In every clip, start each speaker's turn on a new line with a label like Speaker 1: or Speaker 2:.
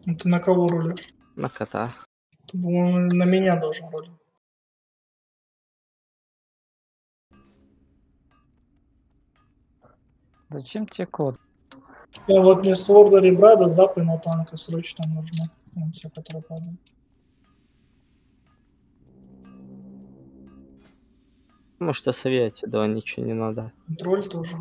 Speaker 1: Ты на кого рулишь?
Speaker 2: На кота.
Speaker 1: Он на меня должен рулить.
Speaker 3: Зачем тебе код?
Speaker 1: Я вот мне с Лорда Ребрада запы на танка срочно нужно. Вон те, которые падают.
Speaker 2: Может, осовете, да, ничего не надо.
Speaker 1: Контроль тоже.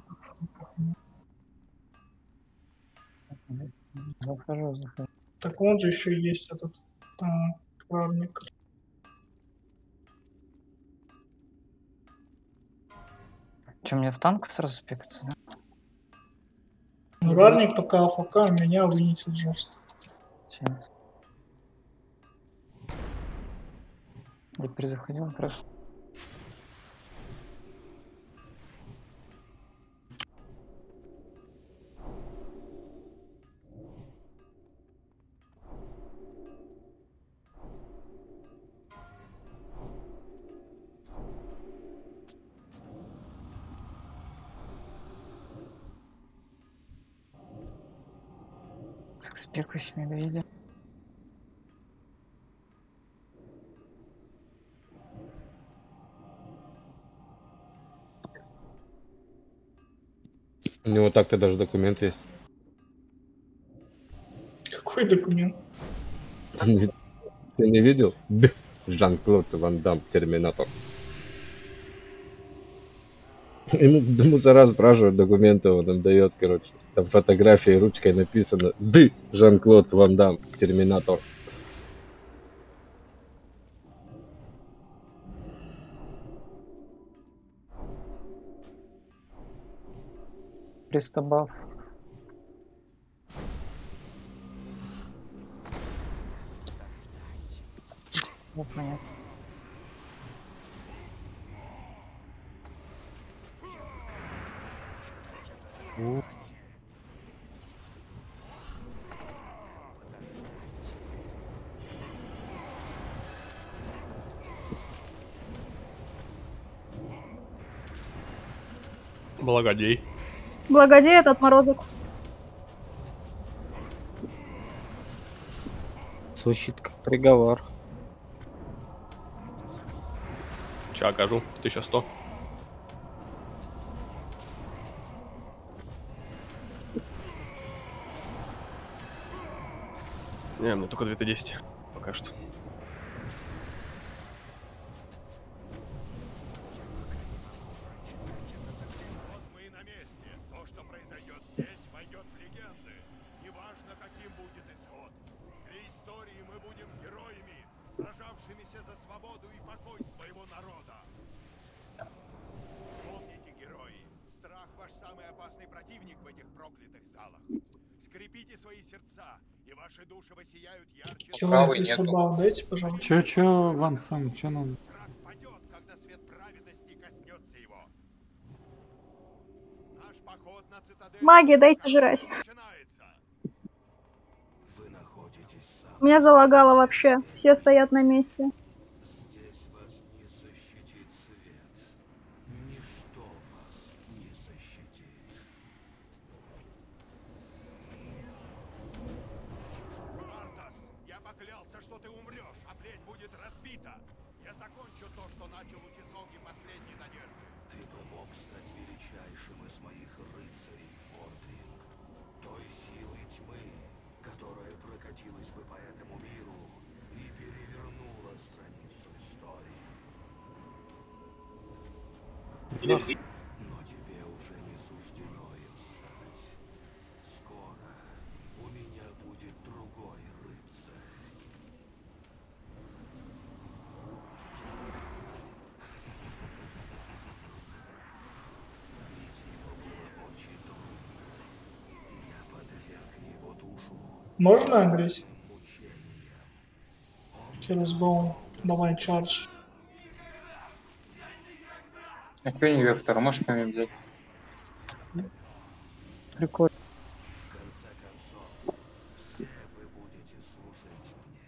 Speaker 3: Захожу.
Speaker 1: Так он же еще есть этот крамник.
Speaker 3: Че, мне в танк сразу спекаться, да?
Speaker 1: Ударник пока АФК меня вынесет жестко.
Speaker 3: Сейчас. Я перезаходил просто. Так, спекусь медведя.
Speaker 4: У него так-то даже документ есть.
Speaker 1: Какой документ?
Speaker 4: Ты не видел? Да. Жан-Клод Ван Дам, Терминатор. Ему за раз спрашивают документы, он им дает, короче. Там фотографией ручкой написано «Ды, Жан-Клод Ван Дам, Терминатор».
Speaker 3: Пристабав. Вот понятно.
Speaker 5: Благодей.
Speaker 6: Благодей этот отморозок.
Speaker 2: Звучит как приговор.
Speaker 5: Сейчас окажу. 1100. Не, мне только 210 пока что.
Speaker 7: Мы на месте. То, что произойдет здесь, войдет в легенды. Неважно, каким будет исход. Для истории мы будем героями, сражавшимися за свободу и покой своего народа. Помните, герои, страх ваш самый опасный противник в этих проклятых залах. Скрепите свои сердца, и ваши души воссияют ярче.
Speaker 1: Человек присобал, дайте, пожалуйста.
Speaker 8: Чё, Ван Сам, чё надо?
Speaker 7: Страх падет, когда свет праведности коснется его. Наш поход на цитадель
Speaker 6: Магия, дайте жрать.
Speaker 7: начинается. Вы находитесь сам.
Speaker 6: Меня залагало вообще. Все стоят на месте.
Speaker 7: Здесь вас не защитит свет. Ничто вас не защитит. Мартас, я поклялся, что ты умрешь, а плеть будет разбита. Я закончу то, что начал у часовни последней надежды. Ты бы мог стать величайшим из моих рыцарей, Фордринг. Той силой тьмы, которая прокатилась бы по этому миру и перевернула страницу истории. Но тебе уже не суждено им стать. Скоро у меня будет другой рыцарь. Сломить его было очень трудно, и я подверг его душу
Speaker 1: Можно агрессию?
Speaker 7: мучениям.
Speaker 1: Кирус Гоун. Давай, чардж.
Speaker 9: А чё не Вектор? Можешь ко мне взять?
Speaker 3: Прикольно.
Speaker 7: В конце концов, все вы будете служить мне.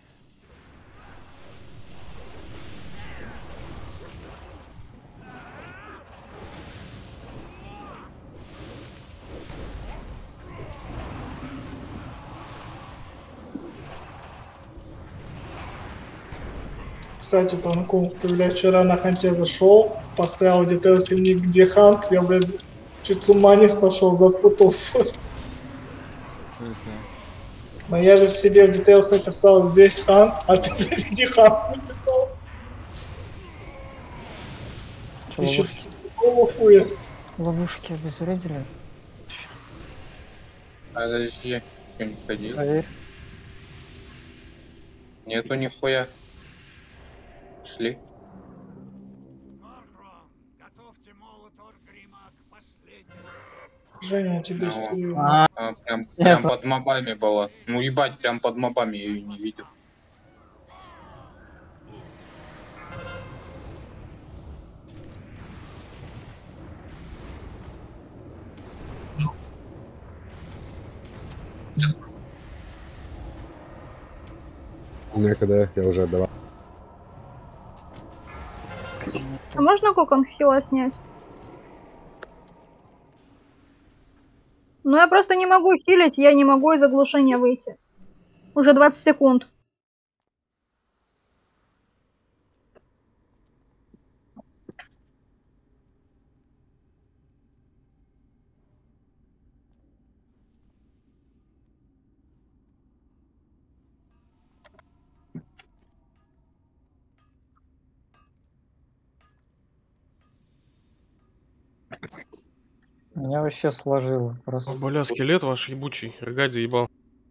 Speaker 1: Кстати, Танку, ты, блядь, вчера на ханте зашел, поставил детейлс и нигде хант, я, блядь, чуть с ума не сошел, запутался.
Speaker 10: В смысле?
Speaker 1: Но я же себе в детейлс написал здесь хант, а ты, блядь, где хант написал?
Speaker 3: Чё,
Speaker 1: Еще
Speaker 3: ловушки,
Speaker 1: какого хуя?
Speaker 3: ловушки обезвредили?
Speaker 9: Подожди, что не ходил?
Speaker 3: Проверь.
Speaker 9: Нету нихуя. Шли.
Speaker 7: Горгром, готовьте молот Оргрима к последнему.
Speaker 1: Женя, тебе
Speaker 9: Ну,
Speaker 1: серьезно.
Speaker 9: Прям под мобами была. Ну ебать, прям под мобами я ее не видел.
Speaker 4: Некогда, я уже отдавал.
Speaker 6: А можно кокон с хила снять? Ну я просто не могу хилить, я не могу из оглушения выйти. Уже 20 секунд.
Speaker 3: Меня вообще сложило просто.
Speaker 5: Бля, скелет ваш ебучий, рыгать заебал.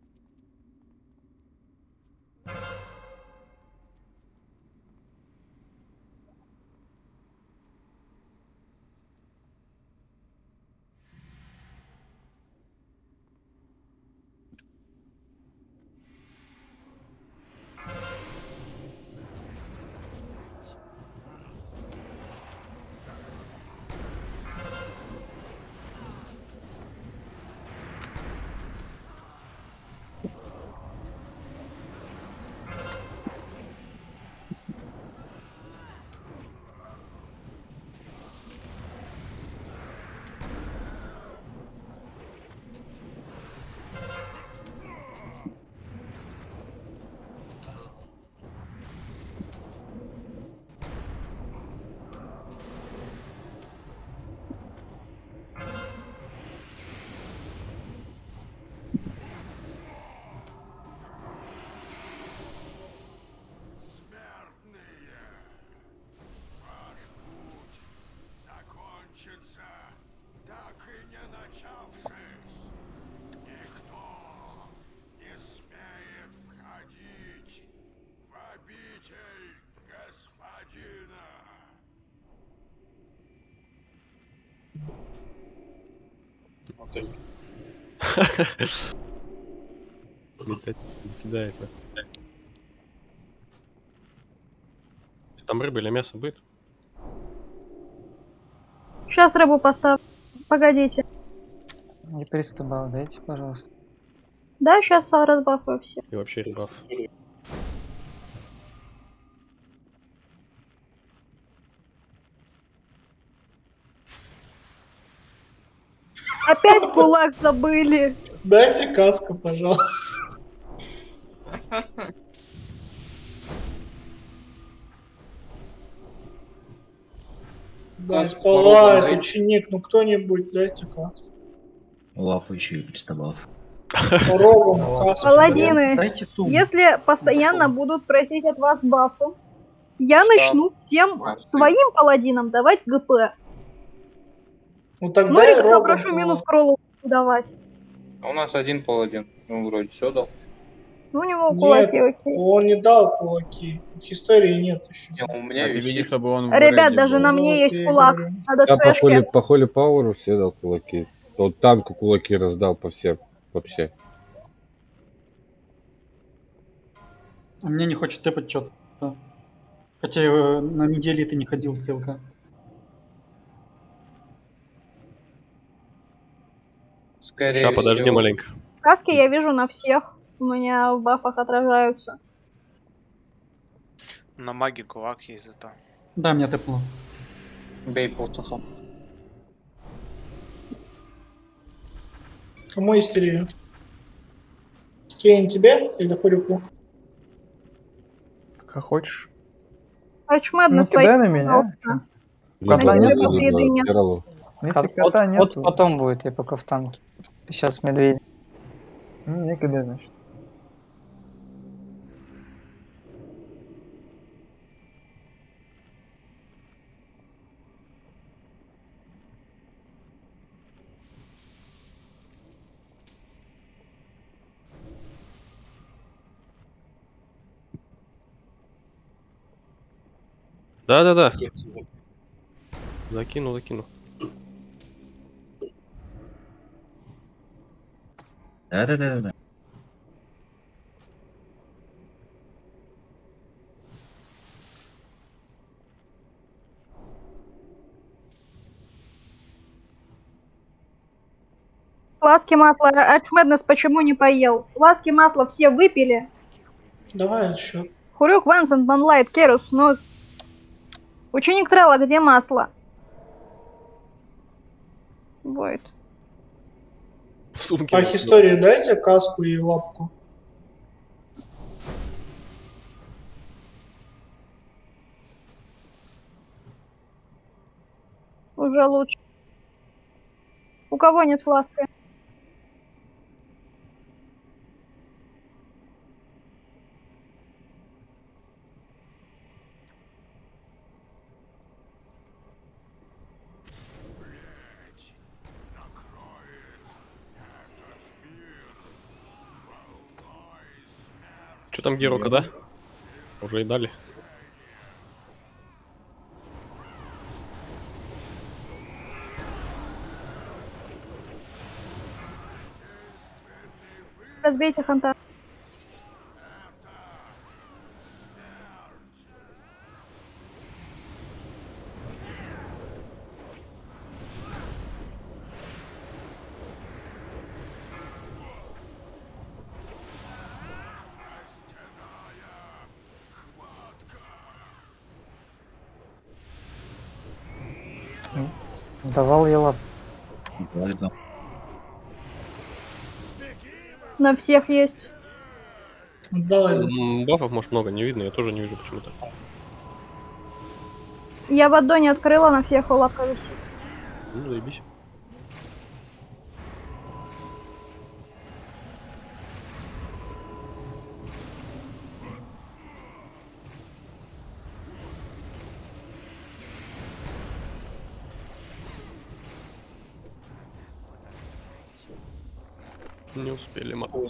Speaker 7: Смертные, ваш путь закончится, так и не начавшись. Никто не смеет входить в обитель господина.
Speaker 5: Да, это. Там рыба или мясо будет?
Speaker 6: Сейчас рыбу поставлю. Погодите.
Speaker 3: Не 300 баллов дайте, пожалуйста.
Speaker 6: Да, сейчас разбафаю все.
Speaker 5: И вообще рыбав.
Speaker 6: Опять кулак забыли.
Speaker 1: Дайте каску, пожалуйста. Дайте,
Speaker 9: Каску
Speaker 1: лайк,
Speaker 9: дайте.
Speaker 1: ученик, ну кто-нибудь, дайте каску.
Speaker 11: Лапу еще и приставал.
Speaker 1: По-ровному каску.
Speaker 6: Паладины,
Speaker 11: Дайте сумму.
Speaker 6: если постоянно будут просить от вас бафу, я начну всем своим паладинам давать ГП.
Speaker 1: Ну тогда
Speaker 6: Ну или
Speaker 1: и ровно
Speaker 6: попрошу
Speaker 1: было.
Speaker 6: минус кроллу давать.
Speaker 9: А у нас один паладин. Ну, вроде все дал.
Speaker 6: Ну у него кулаки,
Speaker 1: Нет,
Speaker 6: окей.
Speaker 1: он не дал кулаки. Их истории нет еще.
Speaker 9: Не, у меня
Speaker 10: А ты
Speaker 9: висит.
Speaker 10: видишь, чтобы он в
Speaker 6: Ребят,
Speaker 10: рейде
Speaker 6: даже
Speaker 10: был?
Speaker 6: на мне
Speaker 1: Вот
Speaker 6: есть
Speaker 1: я и
Speaker 6: кулак.
Speaker 1: говорю.
Speaker 6: Надо
Speaker 4: Я
Speaker 6: цешки.
Speaker 4: по холи пауэру все дал кулаки. Тот танку кулаки раздал по всем вообще.
Speaker 8: А мне не хочет тэпать что-то. Хотя на неделе ты не ходил, ссылка.
Speaker 9: Скорее
Speaker 5: Сейчас, подожди
Speaker 9: всего.
Speaker 5: маленько.
Speaker 6: Каски я вижу на всех. У меня в бафах отражаются.
Speaker 12: На маге кулак есть зато.
Speaker 8: Да, меня тэпнуло.
Speaker 9: Бей посохом.
Speaker 1: Кому истерию? Кейн тебе или Хурюку?
Speaker 5: Как хочешь.
Speaker 6: Арчмэднес,
Speaker 13: Ну, кидай на
Speaker 6: пойди,
Speaker 13: меня.
Speaker 6: пожалуйста.
Speaker 13: Кота
Speaker 6: На
Speaker 13: нет?
Speaker 6: тебе по предыне.
Speaker 13: Если
Speaker 3: Вот,
Speaker 13: кота
Speaker 3: вот
Speaker 13: нет,
Speaker 3: потом будет, я пока в танке. Сейчас медведь.
Speaker 13: не кидай, значит.
Speaker 5: Да-да-да. Закину.
Speaker 11: Да.
Speaker 6: Фласки масла. Арчмэднес почему не поел? Фласки масла все выпили.
Speaker 1: Давай еще.
Speaker 6: Хурюк, Вансент, Манлайт, Керус, Нос. Ученик Трелла, где масло? Войд.
Speaker 5: В сумке.
Speaker 1: По истории дайте каску и лапку.
Speaker 6: Уже лучше. У кого нет фласки?
Speaker 5: Что там Герока, да? Уже и дали.
Speaker 6: Разбейте ханта.
Speaker 3: Давал я лап.
Speaker 6: На всех есть.
Speaker 1: Давай.
Speaker 5: Бафов, может, много не видно, я тоже не вижу почему-то.
Speaker 6: Я в аддоне открыла, на всех лапка висит.
Speaker 5: Ну, заебись. Не успели мотать.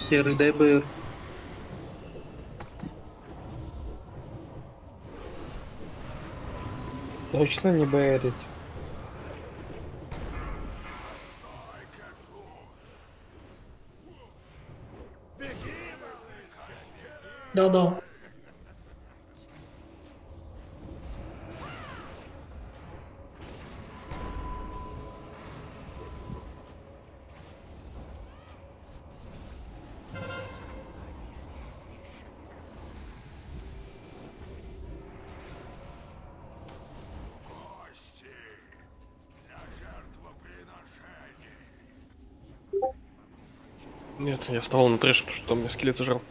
Speaker 14: Серый, дай БР.
Speaker 2: Точно не бэрить.
Speaker 1: Да-да.
Speaker 5: Нет, я вставал на трэш, потому что у меня скелет зажал.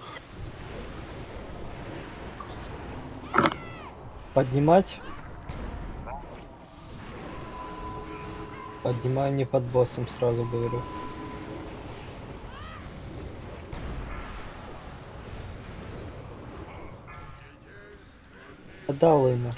Speaker 2: Поднимать? Поднимаю не под боссом, сразу говорю. Да, Лейнер.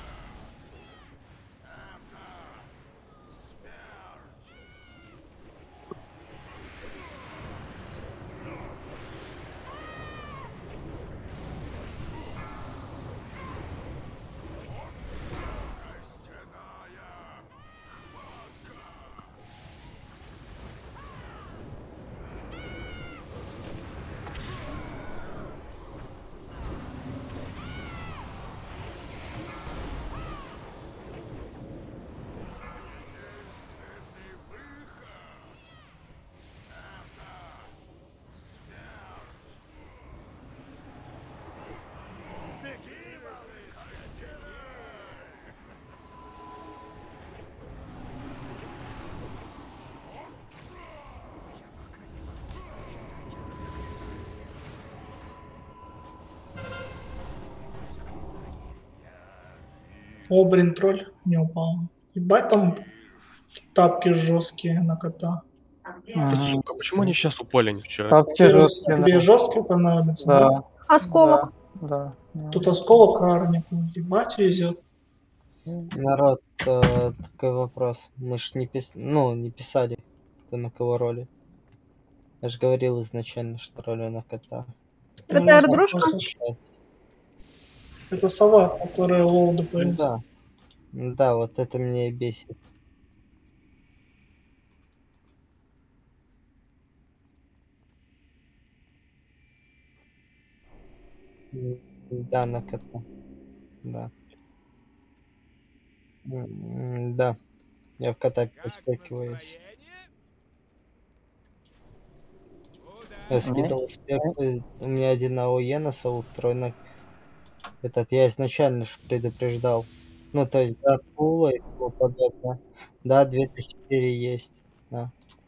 Speaker 2: О, блин, тролль не упал. Ебать там тапки жесткие на кота.
Speaker 5: Да, сука, почему они сейчас упали, а не вчера?
Speaker 3: Тапки жесткие.
Speaker 1: Тебе жесткие понадобятся?
Speaker 3: Да.
Speaker 6: Осколок.
Speaker 3: Да.
Speaker 1: Тут осколок арнику. Ебать везет.
Speaker 2: Народ, такой вопрос. Мы ж не не писали, кто на кого роли. Я же говорил изначально, что роли на кота.
Speaker 6: Это Ардрушка?
Speaker 1: Это сова, которая лоу ДПС.
Speaker 2: Да. Да, вот это меня и бесит. Да, на кота. Да. Да. Я в кота перескакиваюсь. Я скидывал спеку. У меня один на ОЕ на сову, второй на... Этот я изначально же предупреждал. Ну, то есть, да, пула и тому подобное. Да, 2004 есть. Да.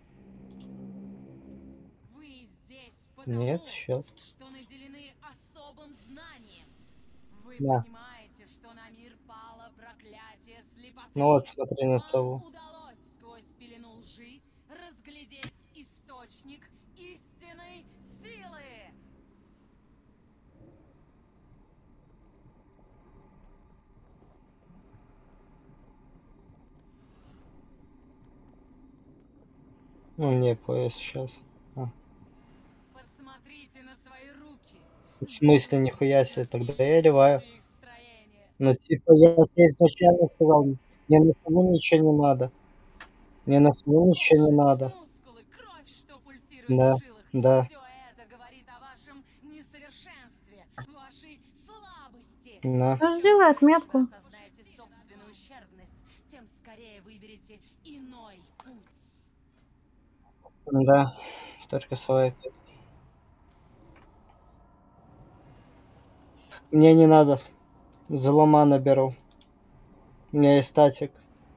Speaker 2: Нет, сейчас. Да. Ну вот, смотри на сову. Ну, не, пояс сейчас.
Speaker 15: Посмотрите на свои руки.
Speaker 2: В смысле, нихуя себе, тогда я ливаю. Ну, типа, я тебе изначально сказал, мне на сову ничего не надо. Мне на сову ничего не надо. Да, да. Да.
Speaker 6: Ну, сделай отметку.
Speaker 2: Да, только свой. Мне не надо. Залома наберу. У меня есть статик.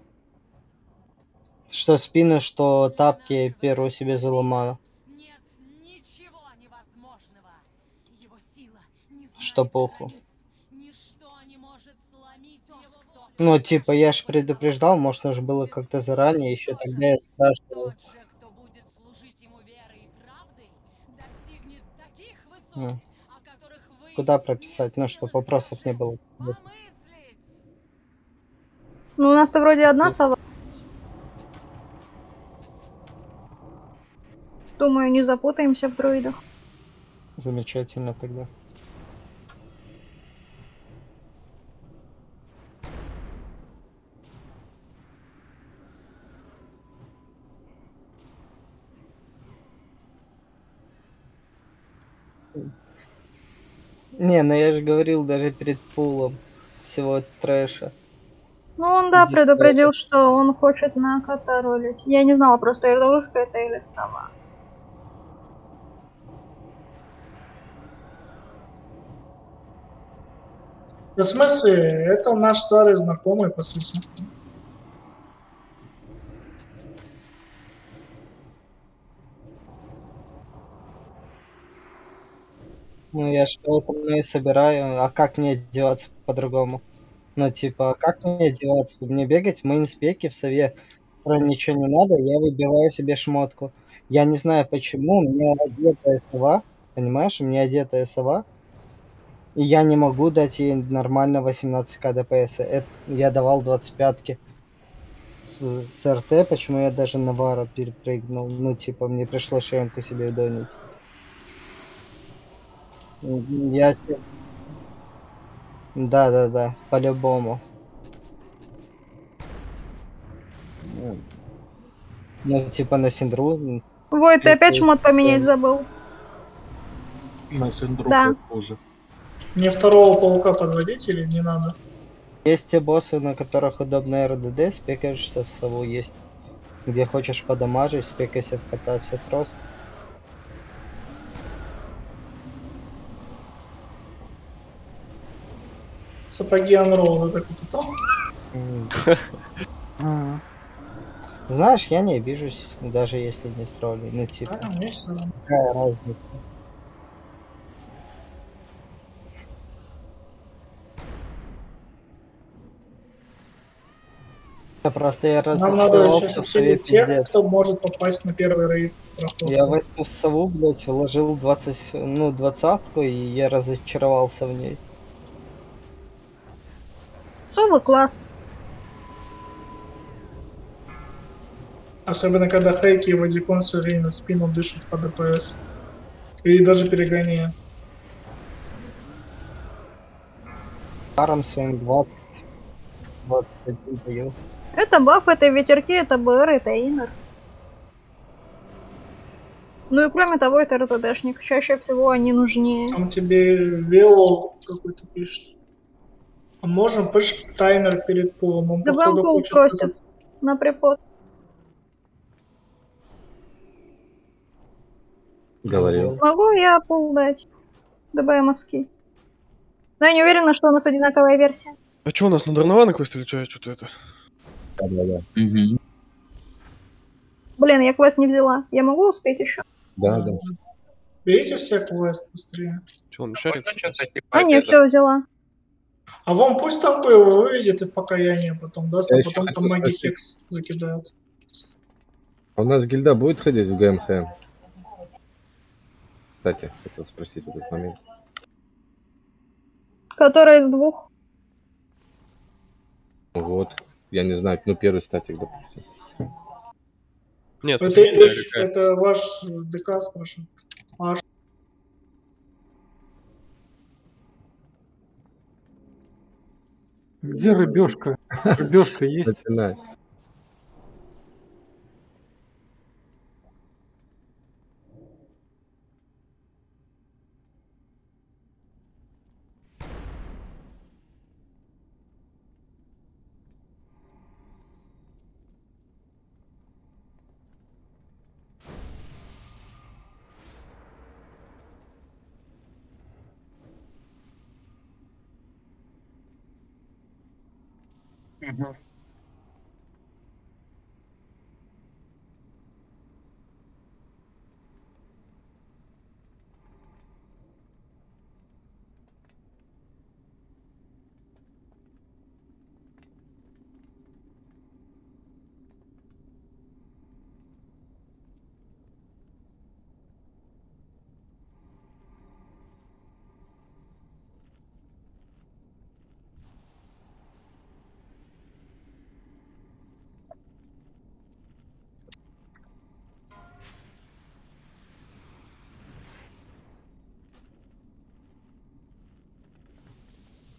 Speaker 2: Что спины, что тапки беру себе заломаю. Что похуй. Ну, типа, я ж предупреждал, может, нужно было как-то заранее, еще тогда я спрашивал. Куда прописать? Ну, чтобы вопросов не было.
Speaker 6: Ну, у нас-то вроде одна сова. Думаю, не запутаемся в дроидах.
Speaker 2: Замечательно тогда. Не, ну я же говорил даже перед пулом всего трэша.
Speaker 6: Ну, он, да,
Speaker 2: Дискорд.
Speaker 6: предупредил, что он хочет на кота ролить. Я не знала просто, игрушка это или сова.
Speaker 1: Да, в смысле, это наш старый знакомый, по сути.
Speaker 2: Ну я ж поэтому и собираю, а как мне одеваться по-другому? Ну типа, а как мне одеваться? Мне бегать в мейнспеке в сове, ничего не надо, я выбиваю себе шмотку. Я не знаю почему, у меня одетая сова, понимаешь, у меня одетая сова, и я не могу дать ей нормально 18к ДПС. Я давал 25-ки. С РТ, почему я даже на Вара перепрыгнул? Ну, типа, мне пришлось шемку себе донить. Я себе... Да, по-любому. Ну, типа, на Синдру...
Speaker 6: Вой, ты опять шмот поменять забыл?
Speaker 8: На Синдру
Speaker 6: Да.
Speaker 8: хуже.
Speaker 1: Мне второго паука подводить или не надо?
Speaker 2: Есть те боссы, на которых удобно РДД, спекаешься в сову, есть где хочешь подамажить, спекайся в кота, все просто.
Speaker 1: Сапоги Unroll, это кто-то.
Speaker 2: Знаешь, я не обижусь, даже если не с роли. Ну, типа,
Speaker 1: мне всё равно.
Speaker 2: какая разница? Просто я
Speaker 1: Нам надо сейчас
Speaker 2: разочаровался в сове
Speaker 1: обсудить тех,
Speaker 2: пиздец.
Speaker 1: кто может попасть на первый рейд проход.
Speaker 2: Я в эту сову, блядь, вложил 20, ну, 20-ку, и я разочаровался в ней.
Speaker 6: Совы класс.
Speaker 1: Особенно когда Хейки и Вадикон все время на спину дышат по ДПС. Или даже перегоняя.
Speaker 2: Паром своим 20, 21 даю.
Speaker 6: Это баф, это ветерки, это БР, это инер. Ну и кроме того, это РТДшник. Чаще всего они нужнее.
Speaker 1: Там тебе вело какой-то пишет. А можем пыш таймер перед пулом. Он,
Speaker 6: ДБМ
Speaker 1: походу,
Speaker 6: пул
Speaker 1: хочет...
Speaker 6: просит на припод.
Speaker 4: Говорил.
Speaker 6: Могу я пул дать? ДБМовский. Но я не уверена, что у нас одинаковая версия.
Speaker 5: А что у нас на Дарнована квест или что? Что-то это?
Speaker 4: Да.
Speaker 6: Блин, я квест не взяла. Я могу успеть еще?
Speaker 4: Да.
Speaker 1: Берите все квест быстрее.
Speaker 5: Что он шарит?
Speaker 6: А нет, все взяла.
Speaker 1: А вам пусть там выведет и в покаяние потом даст,
Speaker 4: Я
Speaker 1: а
Speaker 4: еще
Speaker 1: потом там
Speaker 4: хотел
Speaker 1: маги
Speaker 4: спросить.
Speaker 1: хекс закидают.
Speaker 4: А у нас гильда будет ходить в ГМХ? Кстати, хотел спросить в этот момент.
Speaker 6: Который из двух.
Speaker 4: Вот. Я не знаю, ну первый статик, допустим.
Speaker 5: Нет,
Speaker 1: Это ваш ДК спрашивает. Ваш.
Speaker 8: Где рыбешка? Рыбешка есть?
Speaker 4: Начинай.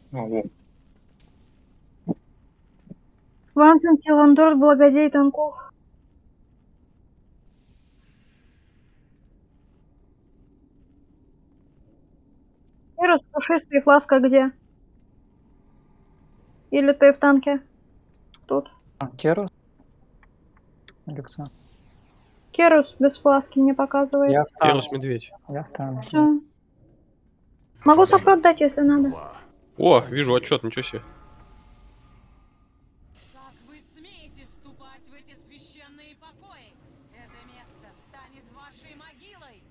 Speaker 6: Ванзен, Тиландор, благодей танков. Вирус, пушистый, фласка где? Или ты в танке? Тут.
Speaker 3: Керус? Александр.
Speaker 6: Керус без фласки мне показывает.
Speaker 3: Я в танке.
Speaker 5: Керус медведь.
Speaker 3: Я в танке.
Speaker 6: Всё. Могу саппорт дать, если надо.
Speaker 5: О, вижу отчет, ничего себе.
Speaker 14: Как вы смеете ступать в эти священные покои? Это место станет вашей могилой.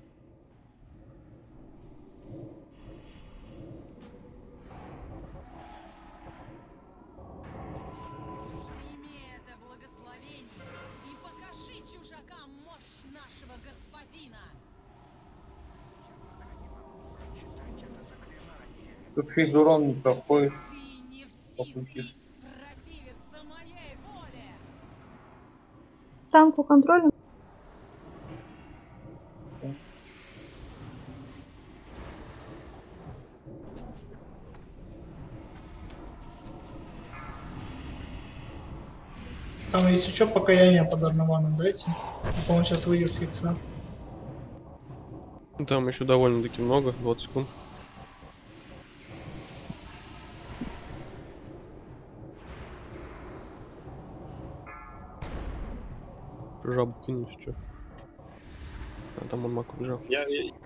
Speaker 14: Прими это благословение и покажи чужакам мощь нашего господина.
Speaker 9: Тут физурон не проходит.
Speaker 14: Противиться моей воле.
Speaker 6: Танку контролем.
Speaker 1: Там, если что, покаяние под Арнаваном дайте. А то он сейчас выйдет с икса.
Speaker 5: Ну, там еще довольно-таки много, 20 секунд. Жабу кинуть, что? А там он маку бежал.
Speaker 14: Ты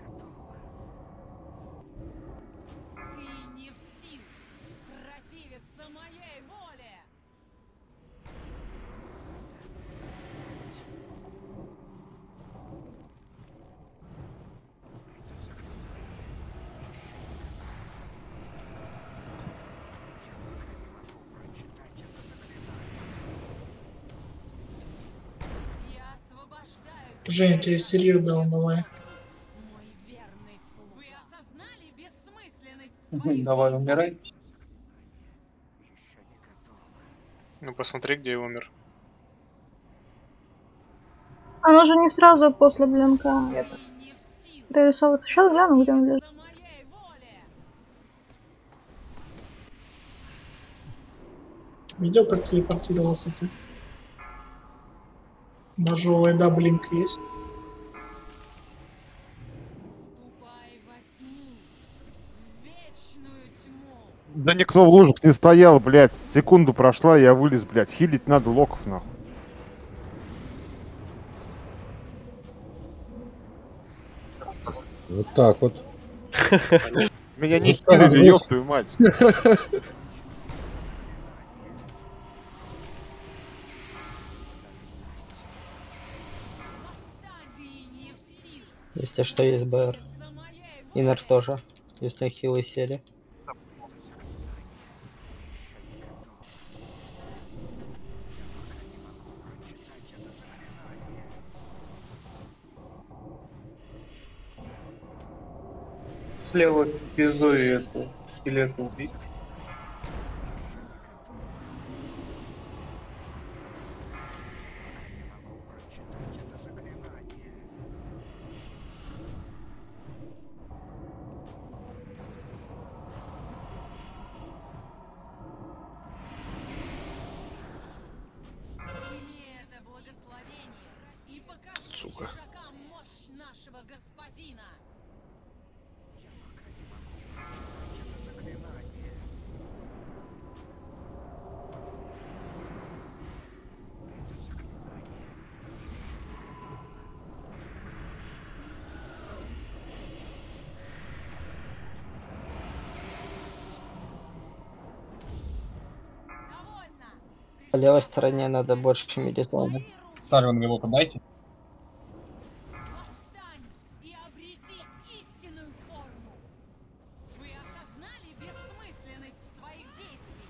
Speaker 14: не в силах противиться моей воле. Я освобождаю
Speaker 1: Женя, тебе серию дал, давай.
Speaker 14: мой верный слуга. Вы осознали бессмысленность
Speaker 9: Давай, умирай.
Speaker 12: Ну посмотри, где я умер.
Speaker 6: Оно же не сразу после блинка это прорисовывается. Сейчас гляну, где он лежит.
Speaker 1: Видел, как телепортировался ты? Даже у Эда блинк есть.
Speaker 15: Да никто в лужах не стоял, блядь. Секунду прошла, я вылез, блядь. Хилить надо локов, нахуй.
Speaker 4: Вот так вот.
Speaker 15: Меня не хилили, ёб твою мать.
Speaker 2: Если что, есть БР. Инер тоже, если хилы сели.
Speaker 9: Слева пизду и эту скелет убить.
Speaker 14: Прими это благословение и покажи
Speaker 5: Сука.
Speaker 14: чужакам мощь нашего господина.
Speaker 2: По левой стороне надо больше милизона.
Speaker 16: Сталин Вилока дайте.
Speaker 14: Восстань и обрети истинную форму. Вы осознали бессмысленность своих действий.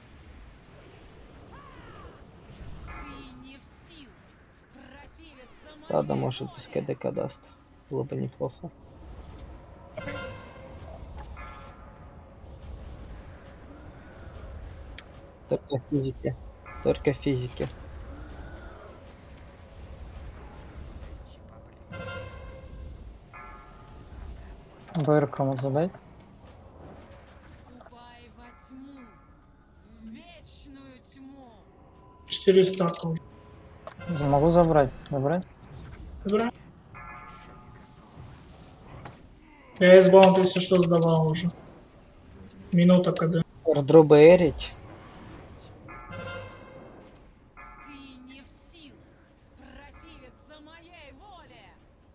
Speaker 14: Ты не в силах противиться моей
Speaker 2: Ладно, может без КДК даст. Было бы неплохо. Только в физике. Только в физике.
Speaker 3: БР кому задай?
Speaker 14: Ступай во тьму.
Speaker 1: 4 старта уже.
Speaker 3: Могу забрать. Забрать?
Speaker 1: Добра. Я S-баунд, если что, сдавал уже. Минута КД.
Speaker 2: Дроба эрить.
Speaker 14: Ты не в силах противиться моей воле.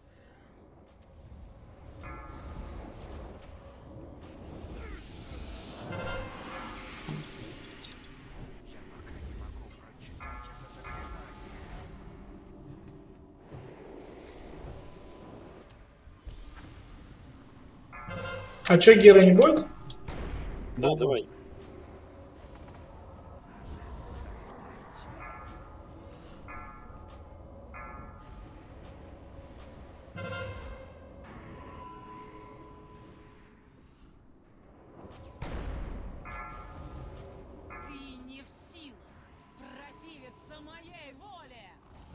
Speaker 1: А чё, Гера не будет?
Speaker 5: Да, давай.
Speaker 14: Ты не в силах противиться моей воле.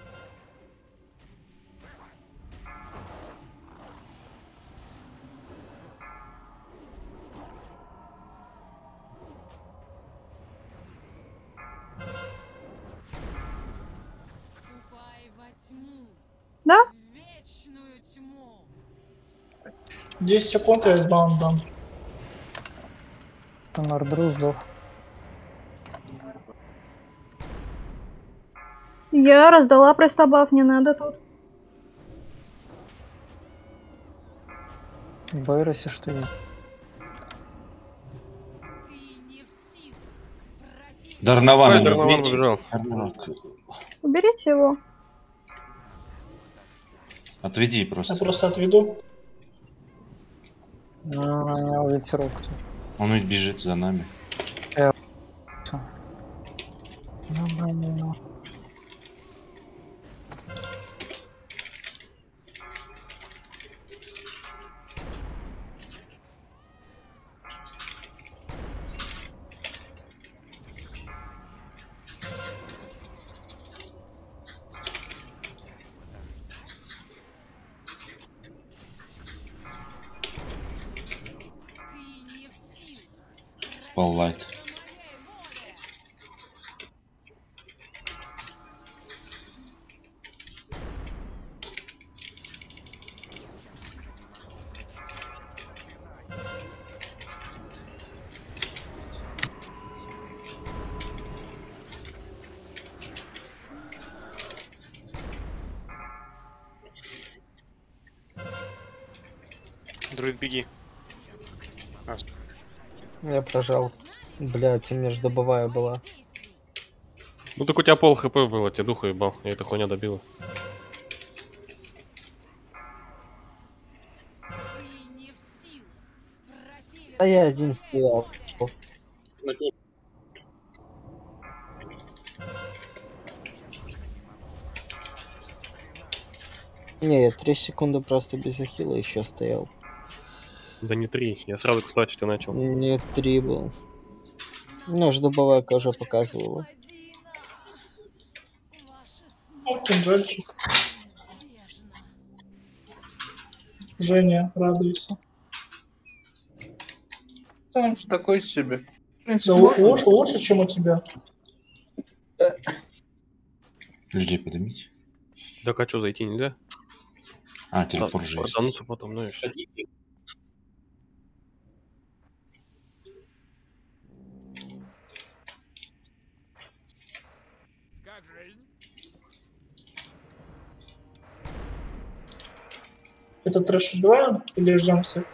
Speaker 14: Ступай во тьму.
Speaker 6: Да?
Speaker 14: В вечную тьму.
Speaker 1: 10 секунд, я S-баунд дам.
Speaker 3: Там Ардру сдох.
Speaker 6: Я раздала престобаф, не надо тут.
Speaker 3: Бэйр, если что есть.
Speaker 11: Дарнован.
Speaker 5: Ой, Дарнован побежал.
Speaker 6: Уберите его.
Speaker 11: Отведи просто.
Speaker 1: Я просто отведу.
Speaker 3: Ну, ветерок тут.
Speaker 11: Он ведь бежит за нами. Поллайт.
Speaker 12: Друид, беги.
Speaker 2: Я прожал. Блядь, у меня ж добовая была.
Speaker 5: Ну так у тебя пол хп было, тебе духу ебал, и эта хуйня добила.
Speaker 2: А я один стоял. Не, я 3 секунды просто без ахилла еще стоял.
Speaker 5: Да не 3, я сразу, кстати, ты начал.
Speaker 2: Нет, 3 был. Ну, ж дубовая уже показывала.
Speaker 1: Кинжальчик. Женя, радуйся.
Speaker 9: Он же такой себе.
Speaker 1: Да лучше, чем у тебя.
Speaker 11: Людей поднимите.
Speaker 5: Да а что, зайти нельзя?
Speaker 11: А, телепорт же есть.
Speaker 5: Протануться потом, ну и все.
Speaker 1: Это трэш убиваем или ждем всех?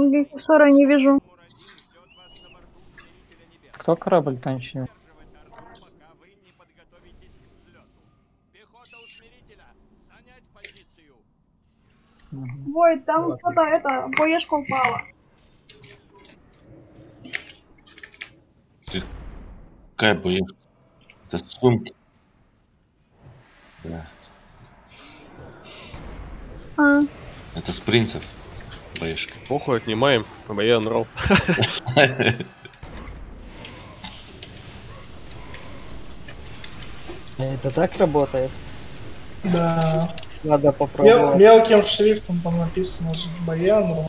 Speaker 6: Гекисора не вижу.
Speaker 3: Кто корабль танчил?
Speaker 6: Ой, там кто-то боешка упала.
Speaker 11: Какая боевка? Это сумки. Да.
Speaker 6: А.
Speaker 11: Это с принцев. Боешка.
Speaker 5: Похуй, отнимаем. Баян рол.
Speaker 2: Это так работает?
Speaker 1: Да.
Speaker 2: Надо попробовать.
Speaker 1: Мелким шрифтом там написано же Баян.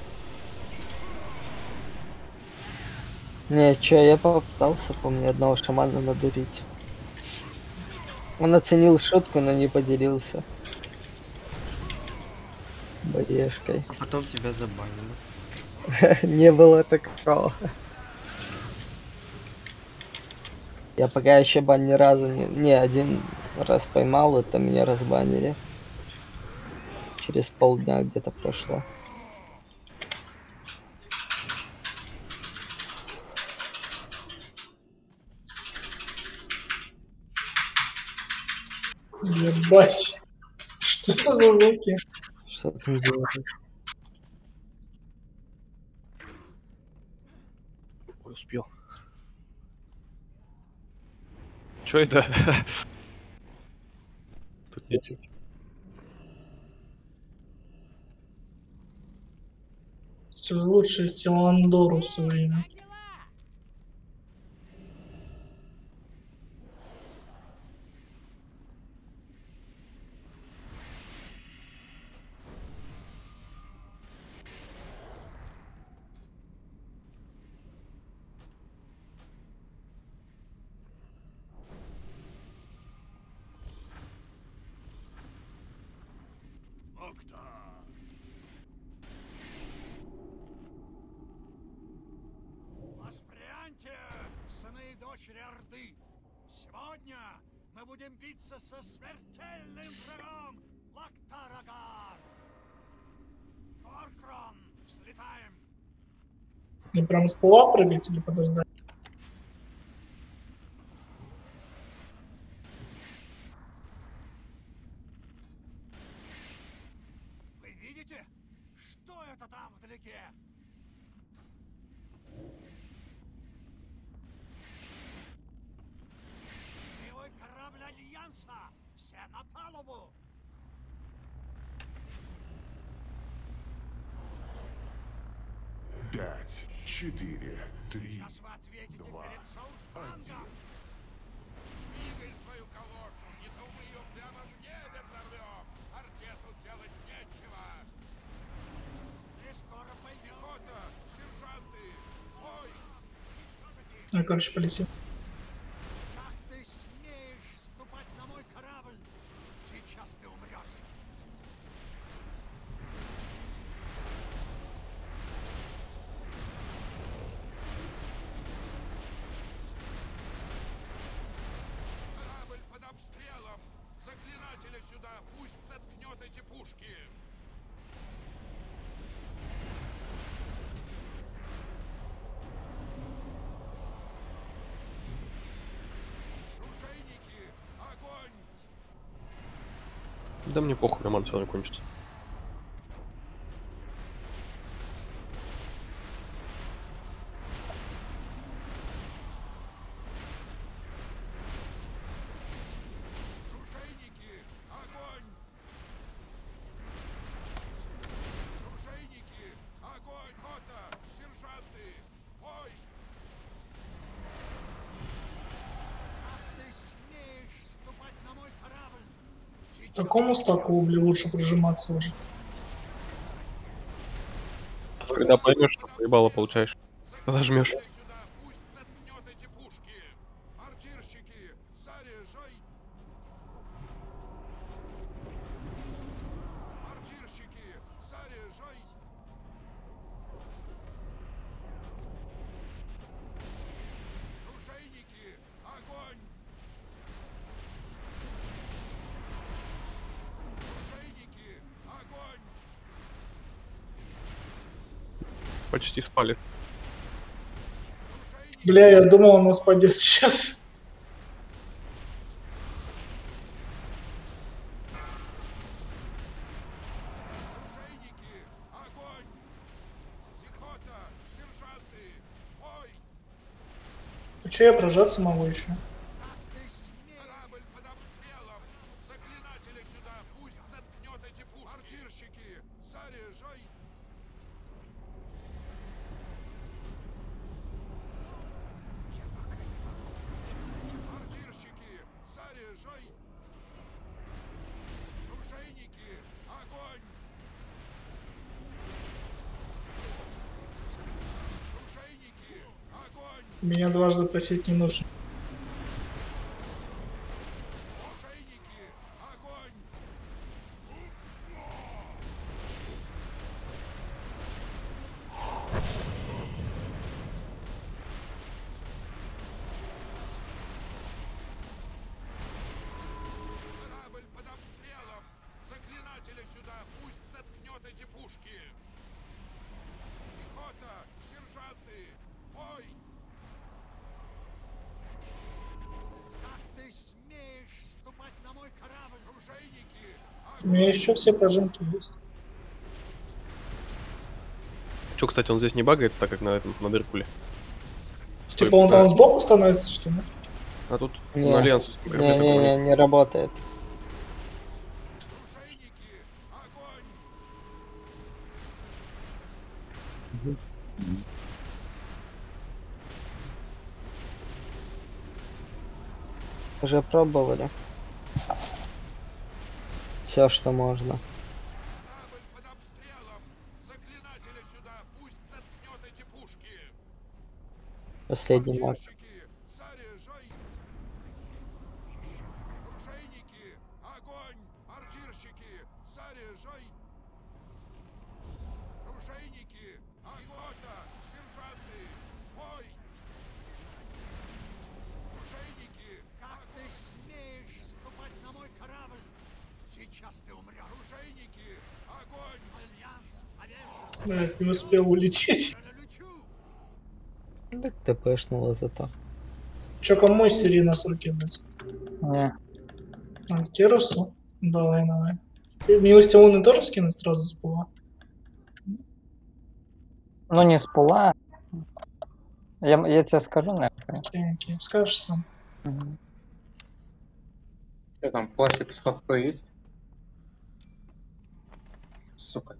Speaker 2: Не, чё, я попытался, помню, одного шамана надурить. Он оценил шутку, но не поделился. Боешкой.
Speaker 16: А потом тебя забанили.
Speaker 2: Не было такого. Я пока еще бан ни разу не один раз поймал, это меня разбанили. Через полдня где-то прошло.
Speaker 1: Ебать. Что это за звуки?
Speaker 2: Что ты делаешь?
Speaker 5: Ой, успел. Чё это? Тут нет.
Speaker 1: Все лучше Тиландору в свое время.
Speaker 7: Воспряньте, сыны и дочери Орды! Сегодня мы будем биться со смертельным врагом Лактарагар! Горкрон, взлетаем!
Speaker 1: Не прям с пола прыгать или подождать?
Speaker 7: Вы видите? Что это там вдалеке? Боевой корабль Альянса! Все на палубу!
Speaker 17: Пять, 4, 3,
Speaker 7: Сейчас вы ответите
Speaker 17: 2,
Speaker 7: перед Саутангом!
Speaker 17: Двигай свою калошу, не то мы ее прямо в небе взорвем. Артету делать нечего.
Speaker 7: Ты скоро поймешь.
Speaker 17: Пехота, сержанты, ой!
Speaker 1: Я, короче, полетел.
Speaker 7: Как ты смеешь ступать на мой корабль? Сейчас ты умрешь.
Speaker 17: Корабль под обстрелом! Заклинателя сюда, пусть заткнет эти пушки! Ружейники, огонь!
Speaker 5: Да мне похуй, роман все закончится.
Speaker 17: Ружейники, огонь! Ружейники, огонь! Кота, сержанты, ой!
Speaker 7: Как ты смеешь ступать на мой корабль?
Speaker 1: К какому стаку угля лучше прижиматься уже?
Speaker 5: Когда поймешь, что поебало получаешь. Подожмешь.
Speaker 17: Артирщики, заряжай! Артирщики, заряжай! Ружейники, огонь! Ружейники, огонь!
Speaker 5: Почти спали.
Speaker 1: Бля, я думал, он нас падет сейчас. Ну че, я прожаться могу еще? Меня дважды просить не нужно. У меня еще все прожимки есть.
Speaker 5: Че, кстати, он здесь не багается, так как на этом, на Дыркуле?
Speaker 1: Типа он там сбоку становится, что ли?
Speaker 5: А тут
Speaker 2: Не,
Speaker 5: на Альянс.
Speaker 2: не работает. Уже пробовали. Все, что можно. Последний маг.
Speaker 1: Блядь, не успел улететь.
Speaker 2: Так ТПшнуло зато.
Speaker 1: Че, кому из серии нас руки дать?
Speaker 3: Не.
Speaker 1: А, Керусу? Давай, давай. Милости луны тоже скинуть сразу с пула?
Speaker 3: Ну не с пула. Я тебе скажу, наверное.
Speaker 1: Окей, скажешь сам.
Speaker 9: Что там, пластик с хапкой есть? Сука.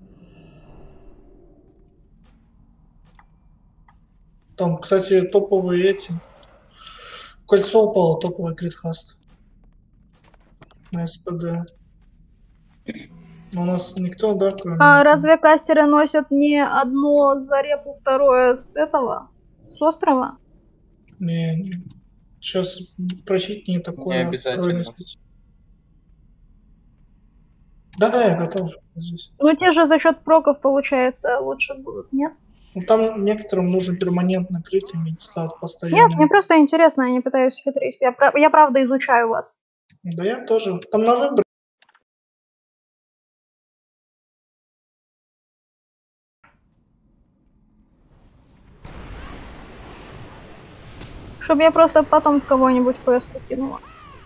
Speaker 1: Там, кстати, топовые эти. Кольцо упало, топовый критхаст. На СПД. Но у нас никто, да, кроме...
Speaker 6: А разве кастеры носят не одно за репу, второе с этого? С острова?
Speaker 1: Не. Сейчас просить не такое.
Speaker 9: Не обязательно.
Speaker 1: Да-да, я готов здесь.
Speaker 6: Ну те же за счет проков, получается, лучше будут, нет?
Speaker 1: Ну там некоторым нужно перманентно крыть, иметь стат постоянно.
Speaker 6: Нет, мне просто интересно, я не пытаюсь хитрить. Я правда изучаю вас.
Speaker 1: Да я тоже. Там на выбор.
Speaker 6: Чтобы я просто потом в кого-нибудь квесту кинула.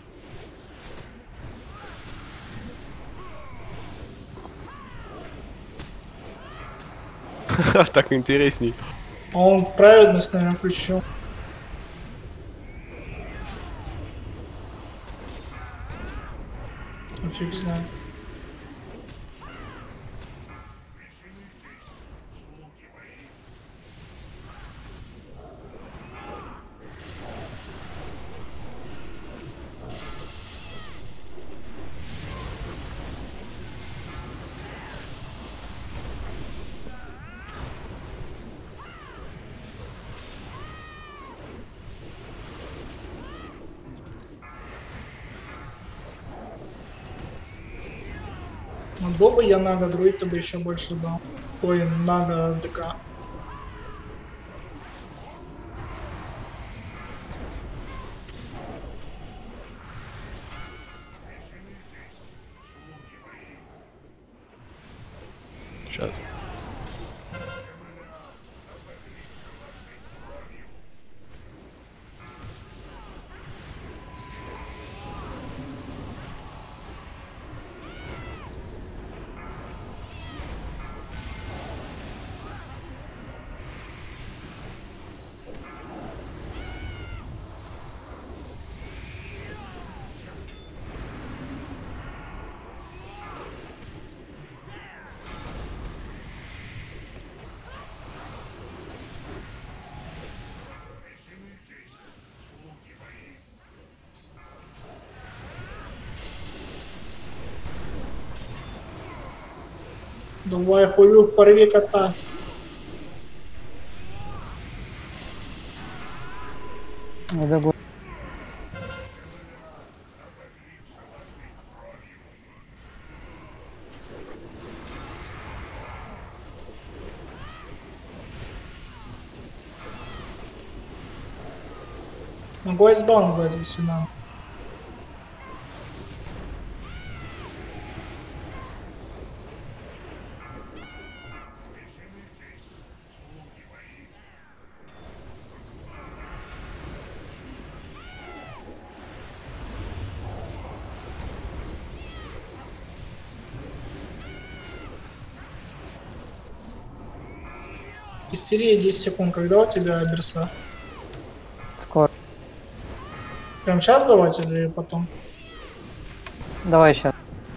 Speaker 5: Так интересней.
Speaker 1: А он праведность, наверное, включил. Ну, фиг знает. Был бы я Нага друид, то бы еще больше дал. Ой, Нага ДК.
Speaker 5: Сейчас.
Speaker 1: Давай, хулю, порви кота.
Speaker 3: Не забудь.
Speaker 1: Могу айсбаун брать, если надо. Истерия 10 секунд. Когда у тебя берса?
Speaker 3: Скоро.
Speaker 1: Прям сейчас давать или потом?
Speaker 3: Давай сейчас.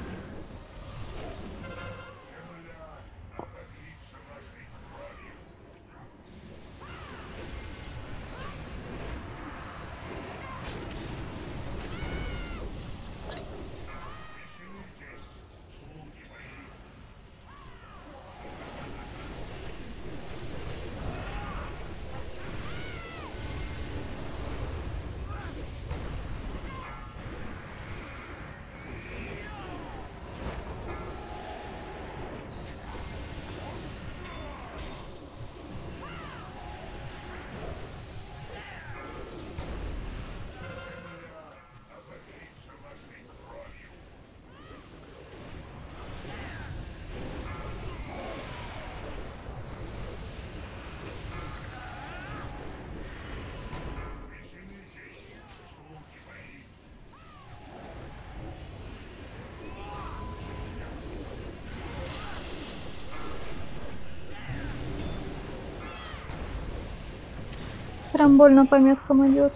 Speaker 6: Прям больно по меткам идет.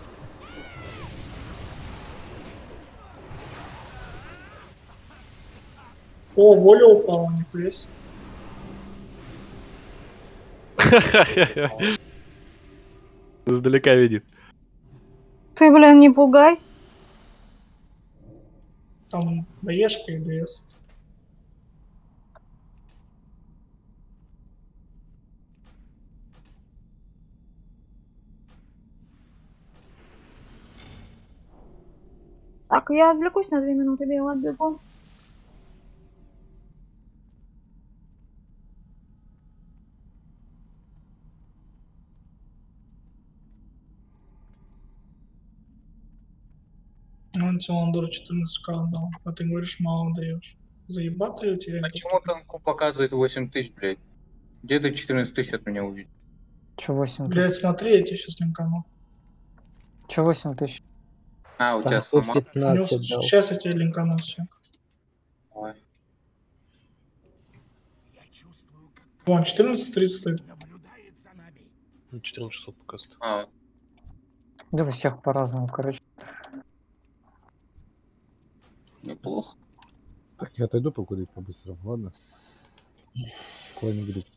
Speaker 1: О, воля упала, нихуя себе.
Speaker 5: Издалека видит.
Speaker 6: Ты, блин, не пугай.
Speaker 1: Там боешка и ДС.
Speaker 6: Так, я отвлекусь на 2 минуты, бегу, отбегу.
Speaker 1: Ну, Тиландор 14к отдал, а ты говоришь, мало даешь. Заебато ли у тебя?
Speaker 9: Почему танку показывает 8 тысяч, блядь? Где ты 14 тысяч от меня увидел?
Speaker 3: Че 8 тысяч?
Speaker 1: Блядь, смотри, я тебе сейчас линкану.
Speaker 3: Че 8 тысяч?
Speaker 9: А, у тебя
Speaker 2: Танку
Speaker 9: сломал?
Speaker 2: 15 дал.
Speaker 1: Сейчас я тебе линкану все.
Speaker 9: Давай.
Speaker 1: Вон, 14.30 стоит.
Speaker 5: 14600 показывает.
Speaker 9: А,
Speaker 3: Да у всех по-разному, короче.
Speaker 9: неплохо.
Speaker 4: Так, я отойду покурить по-быстрому, ладно? Кого не говорит.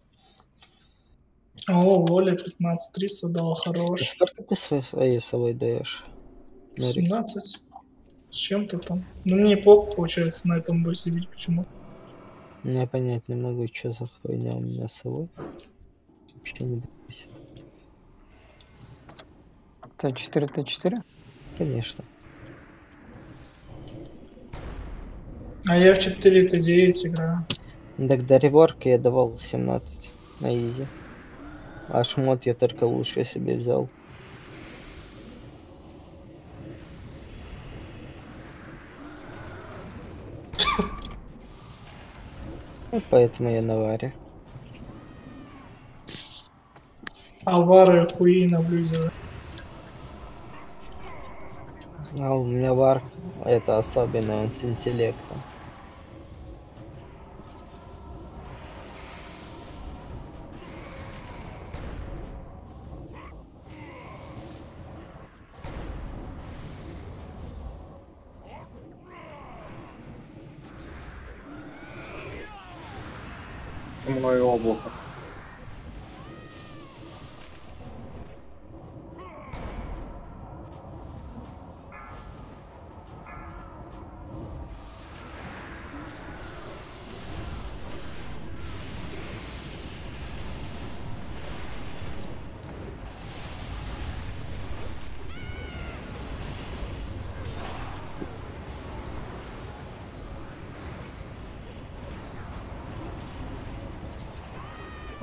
Speaker 1: О, воля 15.300 дала, хорош.
Speaker 2: Сколько ты своей совой даешь?
Speaker 1: 17. С чем-то там. Ну, мне неплохо получается на этом боссе бить, почему?
Speaker 2: Я понять не могу, что за хуйня у меня с собой. Вообще не допустим.
Speaker 3: Т4, Т4?
Speaker 2: Конечно.
Speaker 1: А я в 4 Т9 играю.
Speaker 2: Так до реворка я давал 17 на изи. А шмот я только лучше себе взял. Ну, поэтому я на варе.
Speaker 1: Алвары хуи на блюзе.
Speaker 2: А у меня вар это особенно, он с интеллектом.
Speaker 9: Чумное облако.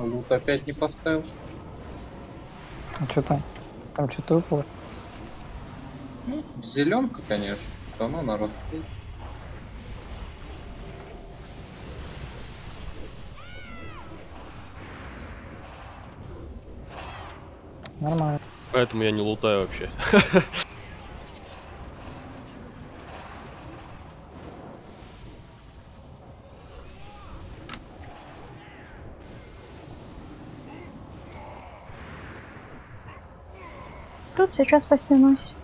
Speaker 9: Лут опять не поставил.
Speaker 3: А что там? Там что-то выпало.
Speaker 9: Ну, зеленка, конечно. Да ну народ.
Speaker 3: Нормально.
Speaker 5: Поэтому я не лутаю вообще.
Speaker 6: Тут сейчас постянусь.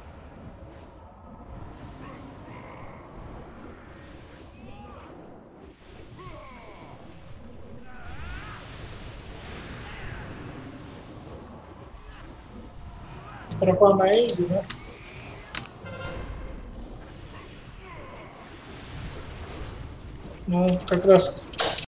Speaker 1: Тропа на Эйзи, да? Ну, как раз